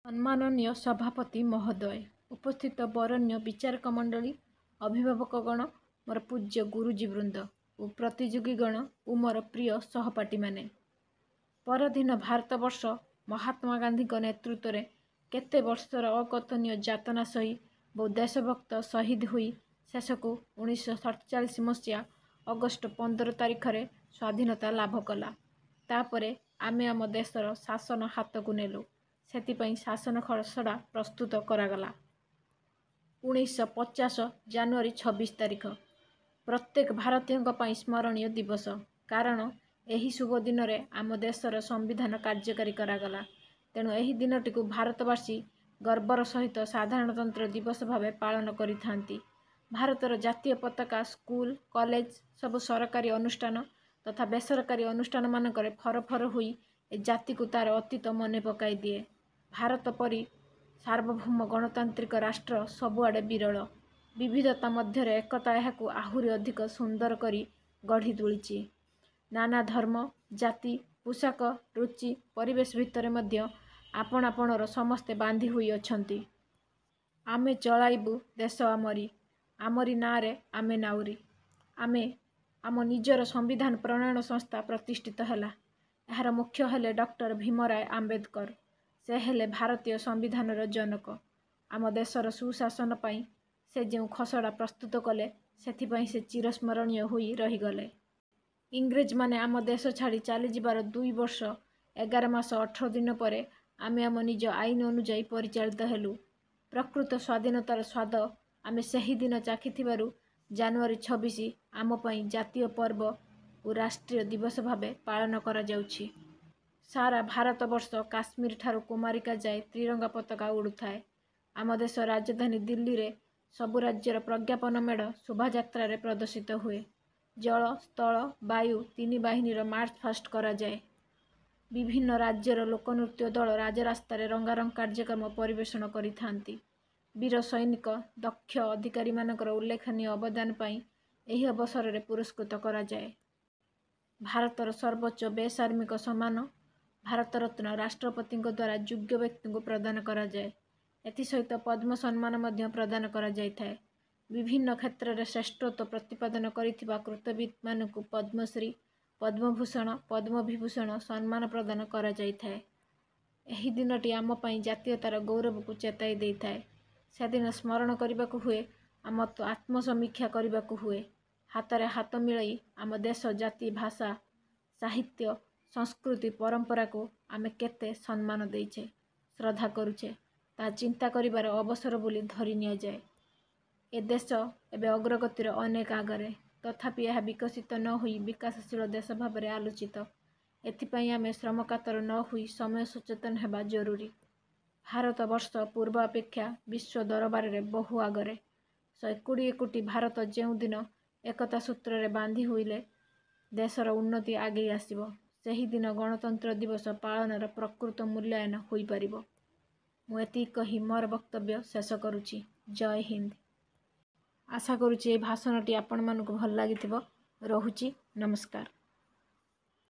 सम्माननीय सभापति महोदय, उपस्थित बरण्य विचारक मंडली, अभिभावकगण, मोर पूज्य गुरुजी वृंद और प्रतियोगीगण और मोर प्रिय सहपाठी माने। परधीन भारतवर्ष महात्मा गांधी नेतृत्व में केते वर्षर अकथनीय जातना सही बहु देशभक्त शहीद हुई शेषकु 1947 मसीहा अगस्ट 15 तारिख रे स्वाधीनता लाभ कला। तापरे आमे आम देशर शासन हाथ को नेलु। सेतिपई शासन खसड़ा प्रस्तुत करागला। 1950 जानुआरी 26 तारिख प्रत्येक भारतीय स्मरणीय दिवस, कारण एही शुभ दिन में आम देशर संविधान कार्यकारी करागला। तेणु एही दिनटी को भारतवासी गर्वर सहित साधारणतंत्र दिवस भाव पालन करिथांती। भारतर जातीय पताका स्कूल कॉलेज सब सरकारी अनुष्ठान तथा बेसरकारी अनुष्ठान मानकरे फरफर हुई ए जाति को तार अतीत मने पकाई दिए। भारत परी सार्वभौम गणतांत्रिक राष्ट्र सबुआडे विरल। विविधता मध्य एकता यहाकू आहुरी अधिक सुंदर करी गढ़ी तुलिछि। नाना धर्म जाति पोशाक रुचि परिवेश भितर मध्य आपण आपणर समस्ते बांधी हुई अछंती। आमे चलाइबू देश आमरी नारे आमे नाउरी। आमे आम निजर संविधान प्रणयन संस्था प्रतिष्ठित हैला। यार मुख्य हेले डॉक्टर भीमराय आंबेडकर। से हेले भारतीय संविधानर जनक। आम देशर सुशासन पाई से जो खसड़ा प्रस्तुत कले सेथिपाई से चिरस्मरणीय होई रहीगले। इंग्रेज माने आम देश छाड़ी चली जिबार 2 वर्ष 11 मास 18 दिन पर आमे आम निज आईन अनुजाई परिचालित हेलु। प्रकृत स्वाधीनतार स्वाद आमे सही दिन चाखिथिबारु जानुआरी 26 आम पई जातीय पर्व और राष्ट्रीय दिवस भावे पालन करा जाउछि। सारा भारतवर्ष काश्मीर ठारू कुमारिका जाए त्रिरंगा पताका उड़ुथाए। आम देश राजधानी दिल्ली रे सबु राज्यर प्रज्ञापन मेढ़ शोभायात्रा रे प्रदर्शित हुए। जल स्थल वायु 3 बाहिनीर मार्च फास्ट करा जाए। विभिन्न राज्यर लोकनृत्य दल राजरास्ता रे रंगारंग कार्यक्रम परिवेषण करिथांती। वीर सैनिक दक्ष अधिकारी मानकर उल्लेखनीय अवदान पाई एही अवसर रे पुरस्कृत करा जाए। भारतर सर्वोच्च बेसार्मिक सम्मान भारत रत्न राष्ट्रपति द्वारा योग्य व्यक्ति को प्रदान करा जाए। एथि सहित पद्म सम्मान मध्य प्रदान करा जाइथाए। विभिन्न क्षेत्र में श्रेष्ठत्व प्रतिपादन करिथिबा कृतविद मानकु पद्मश्री पद्मभूषण पद्मविभूषण सम्मान प्रदान करा जाइथाए। एही दिनटी आम पई जातीयतार गौरव को चेताई देइथाए। सेदिन स्मरण करबाकू हुए आम आत्मसमीक्षा करबाकू हुए। हाथरे हाथ मिलाई आम देश जाति भाषा साहित्य संस्कृति परंपरा को आमे केते सम्मान देइछे श्रद्धा करुछे ता चिंता करिबार अवसर बोली धरि निया जाए। ए देश एबे अग्रगतिर अनेक आगरे, तथापि यह विकसित न हुई विकासशील देश भाव में आलोचित। एथिपाई आमे श्रमकातर न हुई समय सचेतन हेबा जरूरी। भारत वर्ष पूर्व अपेक्षा विश्व दरबार रे बहु आगरे। 120 कोटी भारत जेउ दिन एकता सूत्र रे बांधी हुईले देशर उन्नति आगे आसीबो। सही दिन गणतंत्र दिवस पालनर प्रकृत मूल्यांकन होई परिबो। मु एति कही मोर वक्तव्य शेष करुछि। जय हिंद। आशा करुछि ए भाषणटी आपण मानकु भल लागिथिबो। रहुछि। नमस्कार।